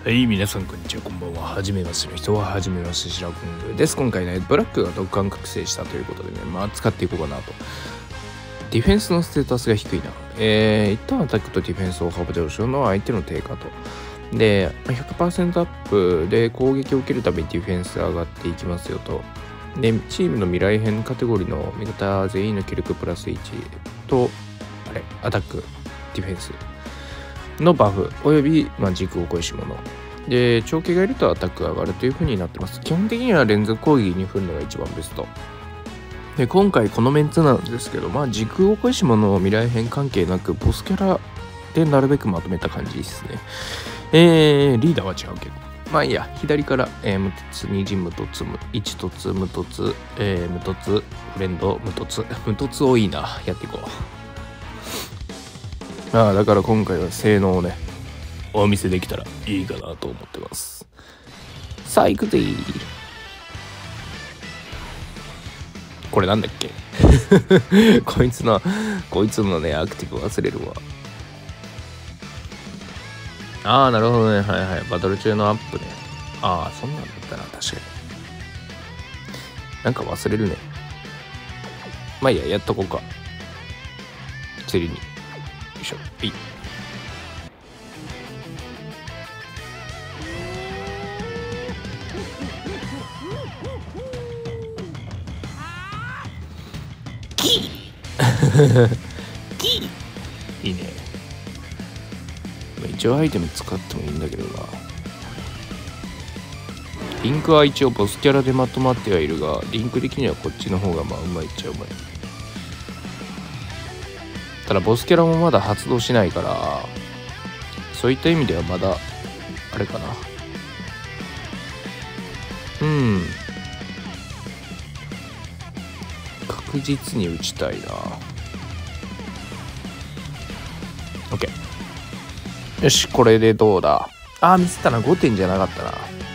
はい、皆さんこんにちは、こんばんは。はじめましての人ははじめまして、白くんです。今回ね、ブラックが独眼覚醒したということでね、使っていこうかなと。ディフェンスのステータスが低いな。一旦アタックとディフェンスを幅上昇の相手の低下と。で、100% アップで攻撃を受けるためにディフェンスが上がっていきますよと。で、チームの未来編カテゴリーの味方全員の気力プラス1と、アタック、ディフェンスのバフおよび、軸を超えし者で長期がいるとアタックが上がるという風になってます。基本的には連続攻撃に振るのが一番ベストで、今回このメンツなんですけど、軸を超えし者の未来編関係なくボスキャラでなるべくまとめた感じですね。リーダーは違うけど、いいや、左から、無凸、二陣無凸、一凸、無凸、無凸、フレンド、無凸、無凸多いな、やっていこう。だから今回は性能をねお見せできたらいいかなと思ってます。さあ行くぜ。これなんだっけこいつのねアクティブ忘れるわ。なるほどね。はいはい、バトル中のアップね。そんなんだったな。確かになんか忘れるね。いいや、やっとこうか。釣りによいしょ。いいね。一応アイテム使ってもいいんだけどな。リンクは一応ボスキャラでまとまってはいるが、リンク的にはこっちの方がうまいっちゃうまい。ただボスキャラもまだ発動しないから、そういった意味ではまだあれかな。確実に打ちたいな。OK。よし、これでどうだ。ミスったな。5点じゃなかった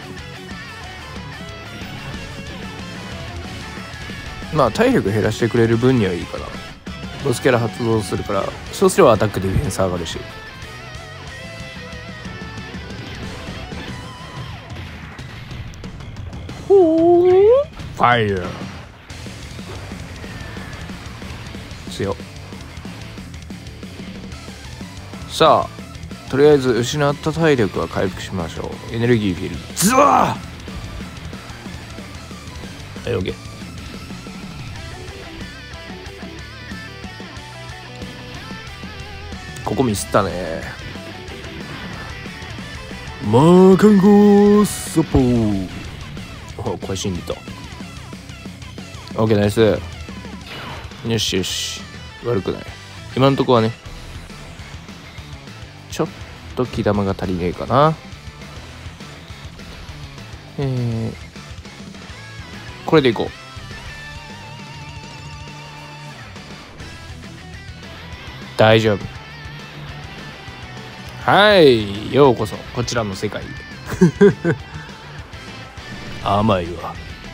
な。体力減らしてくれる分にはいいかな。ボスキャラ発動するから、そうすればアタックディフェンス上がるし。ファイヤー強っ。さあ、とりあえず失った体力は回復しましょう。エネルギーフィールドズワー。オッケー。ここミスったね。カンゴーサポー。これ死んでた。オッケー、ナイス。よしよし、悪くない。今のとこはね、ちょっと気玉が足りねえかな。これでいこう。大丈夫。はい、ようこそこちらの世界へ。甘いわ。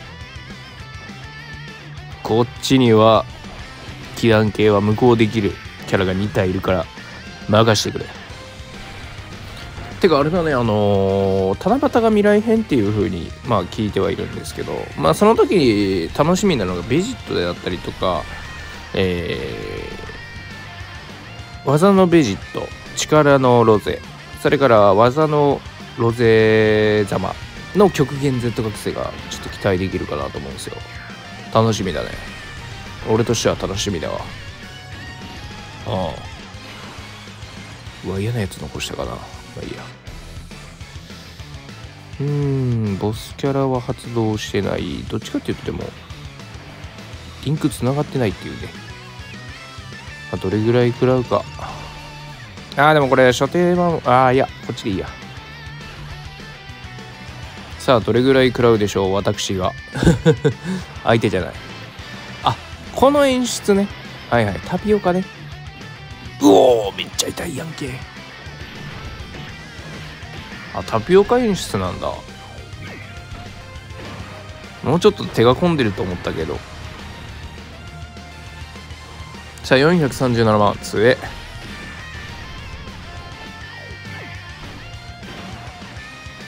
こっちには気団系は無効できるキャラが2体いるから任してくれ。てかあれだね、七夕が未来編っていう風に聞いてはいるんですけど、その時に楽しみなのがベジットであったりとか、技のベジット、力のロゼ、それから技のロゼ様の極限 Z 覚醒がちょっと期待できるかなと思うんですよ。楽しみだね。俺としては楽しみだわ。嫌なやつ残したかな。いいや。ボスキャラは発動してない。どっちかって言ってもリンクつながってないっていうね。どれぐらい食らうか。でもこれ所定いや、こっちでいいや。さあ、どれぐらい食らうでしょう、私が。相手じゃない。この演出ね。はいはい、タピオカね。めっちゃ痛いやんけ。タピオカ演出なんだ。もうちょっと手が込んでると思ったけど。さあ、437万強え。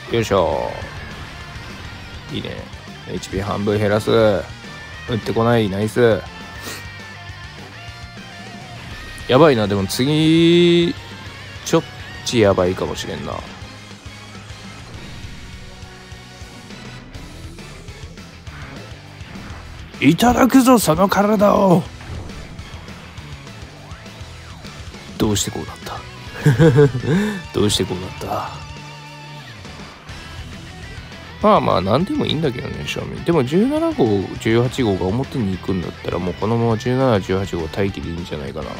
よいしょ。いいね。 HP 半分減らす。打ってこない。ナイス。やばいな。でも次ちょっちやばいかもしれんな。いただくぞその体を。どうしてこうなったどうしてこうなった。まあまあ何でもいいんだけどね、正味。でも17号18号が表に行くんだったら、もうこのまま1718号待機でいいんじゃないかな。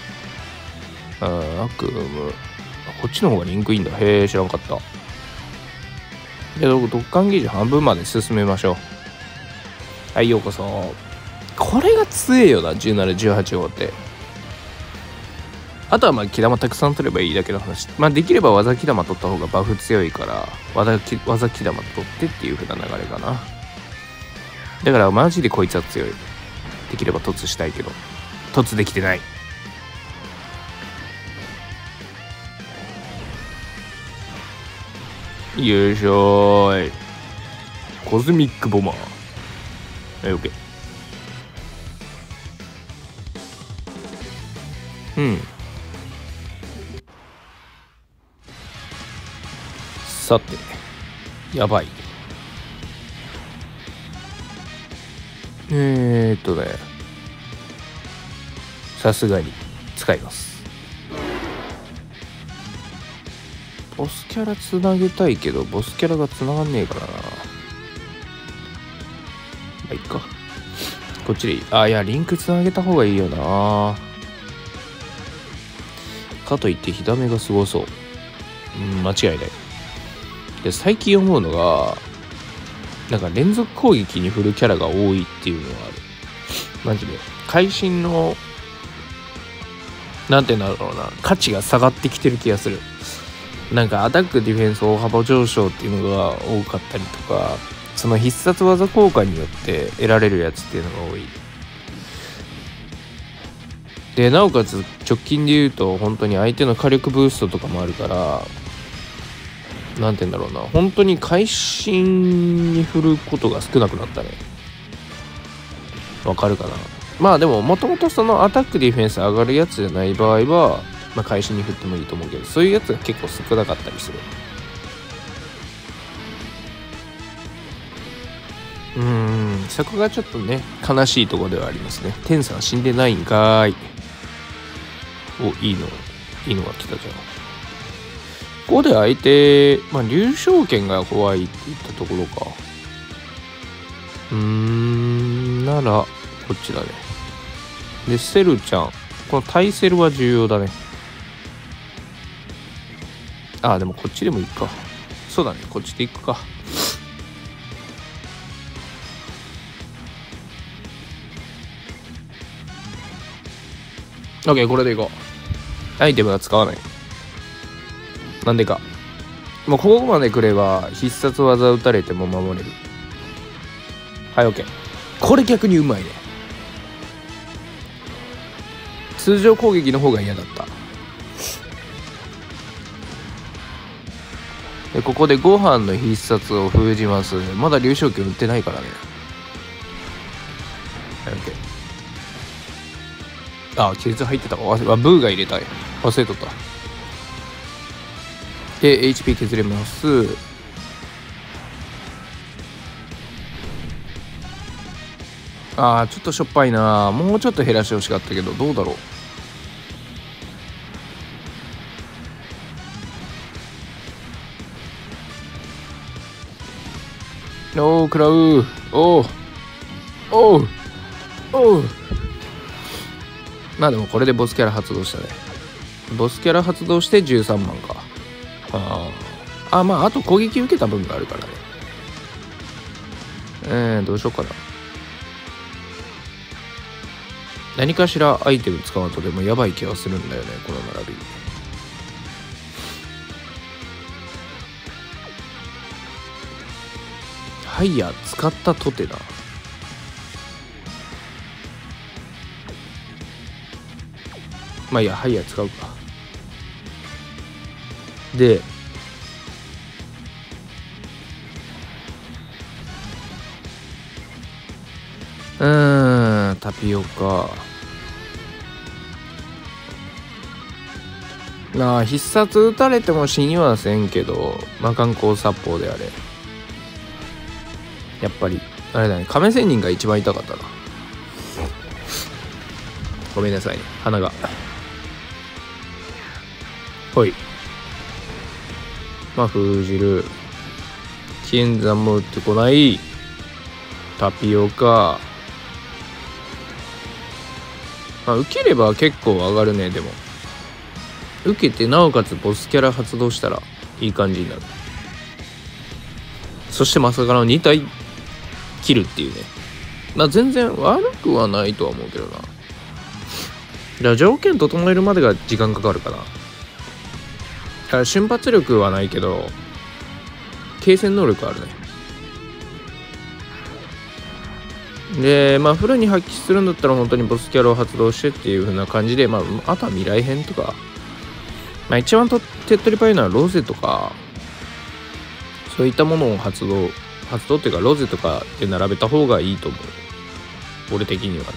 悪夢、こっちの方がリンクいいんだ。へえ、知らんかった。じゃあドッカンゲージ半分まで進めましょう。はい、ようこそ。これが強えよな、1718号って。あとはまあ木玉たくさん取ればいいだけの話。まあできれば技木玉取った方がバフ強いから技木玉取ってっていう風な流れかな。だからマジでこいつは強い。できれば突したいけど突できてない。よいしょーい。コズミックボマー。はい、オッケー。うん。さて、やばい。さすがに使います。ボスキャラつなげたいけど、ボスキャラがつながんねえからな。まあ、いっか。こっちでいい。いや、リンクつなげた方がいいよな。かといって火ダメがすごそう。間違いない。で、最近思うのが、なんか連続攻撃に振るキャラが多いっていうのがある。マジで。会心の、なんていうんだろうな、価値が下がってきてる気がする。なんかアタックディフェンス大幅上昇っていうのが多かったりとか、その必殺技効果によって得られるやつっていうのが多い。で、なおかつ直近で言うと本当に相手の火力ブーストとかもあるから、なんて言うんだろうな、本当に会心に振ることが少なくなったね。わかるかな。まあでももともとそのアタックディフェンス上がるやつじゃない場合は、まあ会心に振ってもいいと思うけど、そういうやつが結構少なかったりする。そこがちょっとね悲しいところではありますね。天さん死んでないんかーい。いいのが来たじゃん。ここで相手、まあ流昇剣が怖いって言ったところか。ならこっちだね。でセルちゃん、このタイセルは重要だね。でもこっちでもいいか。そうだね、こっちで行くか。OK、これでいこう。アイテムは使わない。なんでか。もうここまで来れば必殺技打たれても守れる。はい、OK。これ逆にうまいね。通常攻撃の方が嫌だった。で、ここでご飯の必殺を封じます。まだ流昇剣売ってないからね。はい、OK。気絶入ってたわ。ブーが入れたい。忘れとった。で、HP 削れます。ちょっとしょっぱいな。もうちょっと減らしてほしかったけど、どうだろう。食らう。まあでもこれでボスキャラ発動したね。ボスキャラ発動して13万か。まああと攻撃受けた分があるからね。どうしようかな。何かしらアイテム使うとでもやばい気がするんだよね、この並び。ハイヤー使ったとてな。まあいいや、ハイヤー使うか。で、 タピオカ。必殺打たれても死にはせんけど、観光殺法であれ。やっぱり、あれだね、亀仙人が一番痛かったな。ごめんなさいね、鼻が。ほい。封じる。金山も打ってこない。タピオカ。受ければ結構上がるね。でも受けてなおかつボスキャラ発動したらいい感じになる。そしてまさかの2体切るっていうね。全然悪くはないとは思うけどな。だから条件整えるまでが時間かかるかな。だから瞬発力はないけど継戦能力あるね。でフルに発揮するんだったら本当にボスキャラを発動してっていう風な感じで、あとは未来編とか、一番手っ取り早いのはロゼとかそういったものを発動っていうかロゼとかで並べた方がいいと思う、俺的にはね。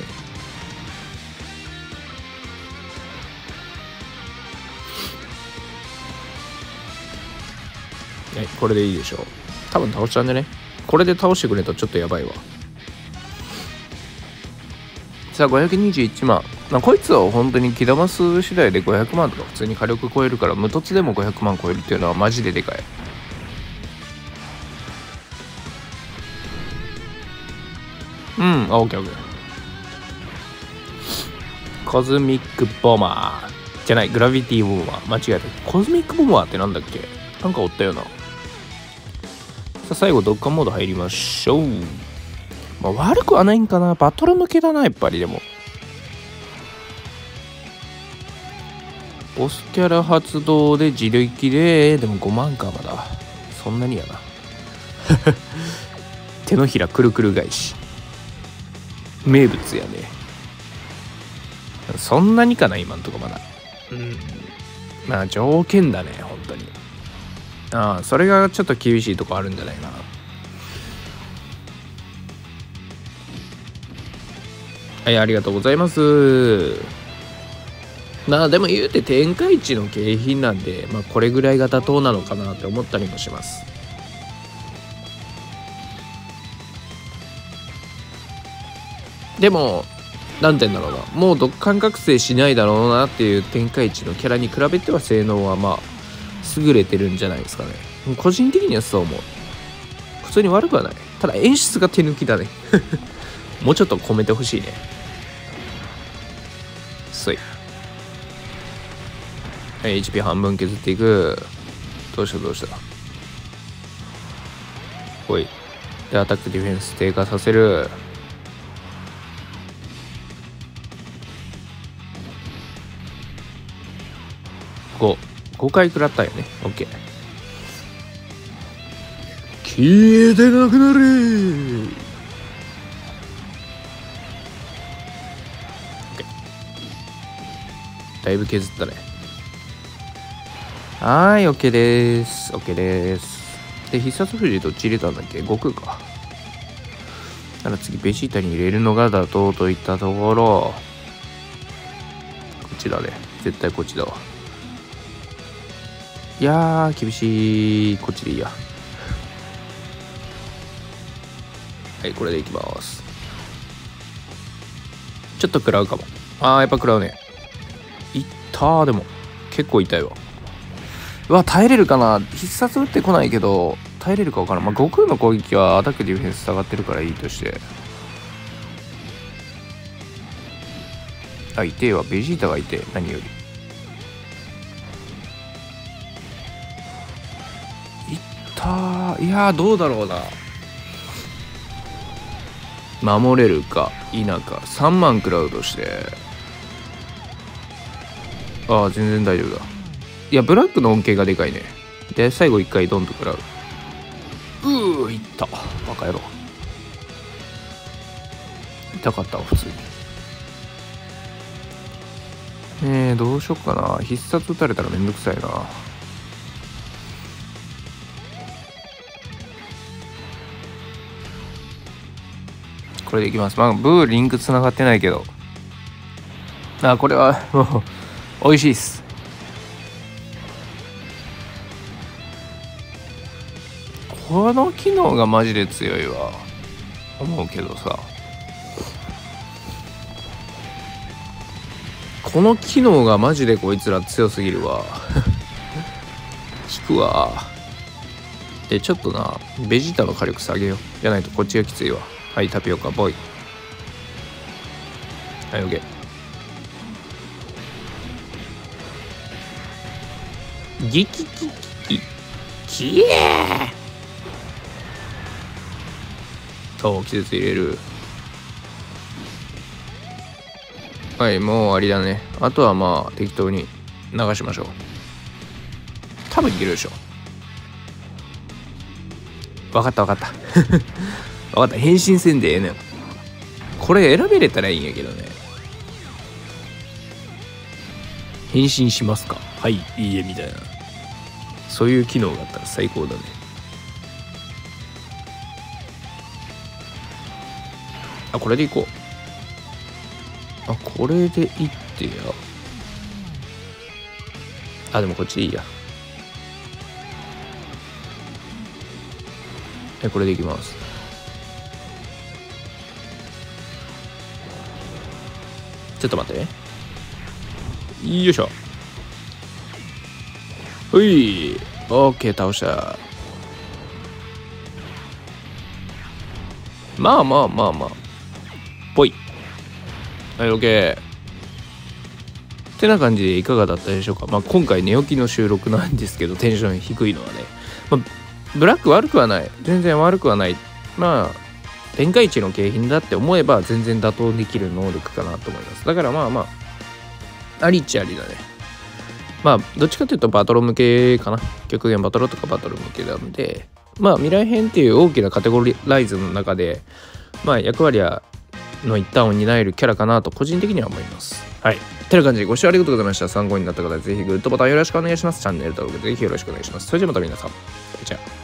これでいいでしょう。多分倒しちゃうんでね。これで倒してくれとちょっとやばいわ。さあ521万。こいつは本当にキダマス次第で500万とか普通に火力超えるから、無凸でも500万超えるっていうのはマジででかい。オッケーオッケー。コズミックボマーじゃない、グラビティボマー。間違えた。コズミックボマーってなんだっけ。なんかおったよな。さあ最後ドッカンモード入りましょう。悪くはないんかな。バトル向けだな、やっぱり。でもボスキャラ発動で自力でも5万か。まだそんなにやな。手のひらくるくる返し名物やね。そんなにかな今んとこまだ。条件だね本当に。それがちょっと厳しいとこあるんじゃないかな。はい、ありがとうございます。でも言うて天下一の景品なんで、これぐらいが妥当なのかなって思ったりもします。でもなんて言うんだろうな、もう独感覚醒しないだろうなっていう天下一のキャラに比べては性能は優れてるんじゃないですかね。個人的にはそう思う。普通に悪くはない。ただ演出が手抜きだね。もうちょっと込めてほしいね。そい。はい、HP 半分削っていく。どうしたほい。でアタックディフェンス低下させる。5回食らったよね。 OK。 消えてなくなれー。だいぶ削ったね。はい、 OK です。 OK です。で必殺富士どっち入れたんだっけ。悟空か。なら次ベジータに入れるのが妥当といったところ。こっちだね、絶対こっちだわ。いやー厳しい。こっちでいいや。はい、これでいきます。ちょっと食らうかも。やっぱ食らうね。いったー。でも結構痛いわ。耐えれるかな。必殺打ってこないけど耐えれるか分からん。悟空の攻撃はアタックディフェンス下がってるからいいとして。痛えわ。ベジータがいて何より。いやーどうだろうな。守れるか否か。3万食らうとして、全然大丈夫だ。いやブラックの恩恵がでかいね。で最後1回ドンと食らう。いったバカ野郎。痛かったわ普通に。どうしよっかな。必殺打たれたらめんどくさいな。 これでいきます。まあブーリンクつながってないけど、これはもう美味しいっす。この機能がマジで強いわ思うけどさ、この機能がマジでこいつら強すぎるわ引くわ。でちょっとなベジータの火力下げよう。じゃないとこっちがきついわ。はい、タピオカボーイ。はい、オッケー。ギキキキキキエー。そう、季節入れる。はい、もう終わりだね。あとはまあ適当に流しましょう。多分いけるでしょ。分かった分かった分かった。変身せんでええねん。これ選べれたらいいんやけどね。変身しますか、はい、いいえみたいな、そういう機能があったら最高だね。これでいこう。これでいってや。でもこっちでいいや。これでいきます。ちょっと待って。よいしょ。ほい。オッケー、倒した。まあぽい。はい、オッケー。ってな感じでいかがだったでしょうか。今回寝起きの収録なんですけど、テンション低いのはね、ブラック悪くはない。全然悪くはない。天下一の景品だって思えば全然妥当できる能力かなと思います。だからありっちゃありだね。どっちかというとバトル向けかな。極限バトルとかバトル向けなんで、未来編っていう大きなカテゴライズの中で、役割の一端を担えるキャラかなと個人的には思います。はい。てな感じでご視聴ありがとうございました。参考になった方はぜひグッドボタンよろしくお願いします。チャンネル登録ぜひよろしくお願いします。それではまた皆さん。じゃあ。